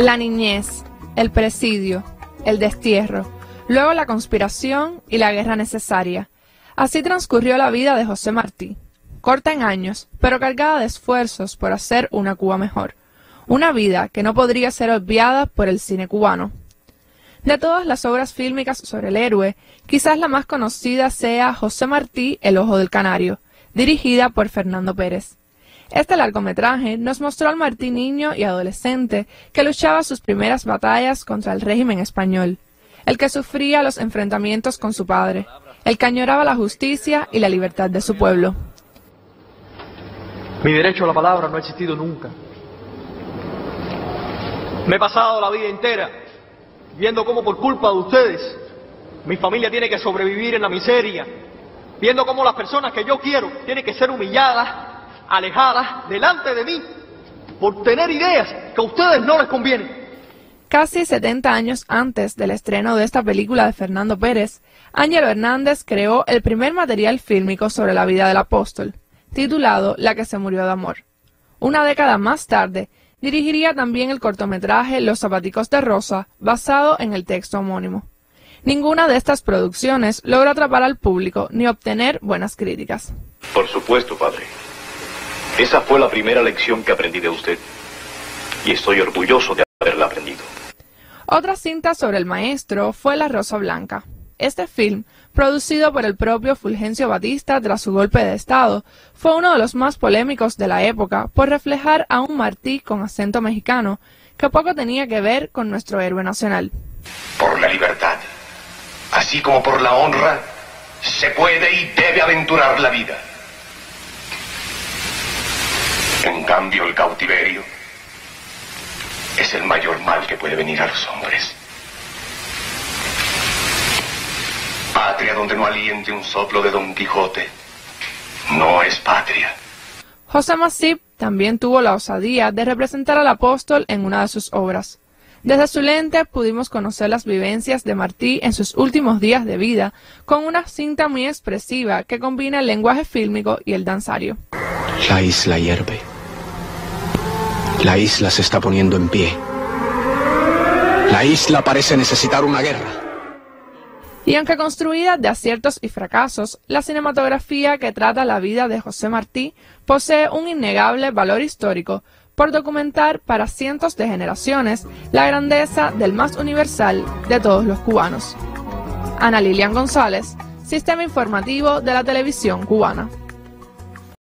La niñez, el presidio, el destierro, luego la conspiración y la guerra necesaria. Así transcurrió la vida de José Martí, corta en años, pero cargada de esfuerzos por hacer una Cuba mejor. Una vida que no podría ser obviada por el cine cubano. De todas las obras fílmicas sobre el héroe, quizás la más conocida sea José Martí, El ojo del canario, dirigida por Fernando Pérez. Este largometraje nos mostró al Martí niño y adolescente que luchaba sus primeras batallas contra el régimen español, el que sufría los enfrentamientos con su padre, el que añoraba la justicia y la libertad de su pueblo. Mi derecho a la palabra no ha existido nunca. Me he pasado la vida entera viendo cómo por culpa de ustedes mi familia tiene que sobrevivir en la miseria, viendo cómo las personas que yo quiero tienen que ser humilladas, alejadas delante de mí por tener ideas que a ustedes no les convienen. Casi 70 años antes del estreno de esta película de Fernando Pérez, Ángelo Hernández creó el primer material fílmico sobre la vida del apóstol, titulado La que se murió de amor. Una década más tarde, dirigiría también el cortometraje Los zapaticos de rosa, basado en el texto homónimo. Ninguna de estas producciones logró atrapar al público ni obtener buenas críticas. Por supuesto, padre. Esa fue la primera lección que aprendí de usted, y estoy orgulloso de haberla aprendido. Otra cinta sobre el maestro fue La Rosa Blanca. Este film, producido por el propio Fulgencio Batista tras su golpe de Estado, fue uno de los más polémicos de la época por reflejar a un Martí con acento mexicano que poco tenía que ver con nuestro héroe nacional. Por la libertad, así como por la honra, se puede y debe aventurar la vida. En cambio, el cautiverio es el mayor mal que puede venir a los hombres. Patria donde no aliente un soplo de Don Quijote no es patria. José Masip también tuvo la osadía de representar al apóstol en una de sus obras. Desde su lente pudimos conocer las vivencias de Martí en sus últimos días de vida, con una cinta muy expresiva que combina el lenguaje fílmico y el danzario. La isla hierve. La isla se está poniendo en pie. La isla parece necesitar una guerra. Y aunque construida de aciertos y fracasos, la cinematografía que trata la vida de José Martí posee un innegable valor histórico por documentar para cientos de generaciones la grandeza del más universal de todos los cubanos. Ana Lilian González, Sistema Informativo de la Televisión Cubana.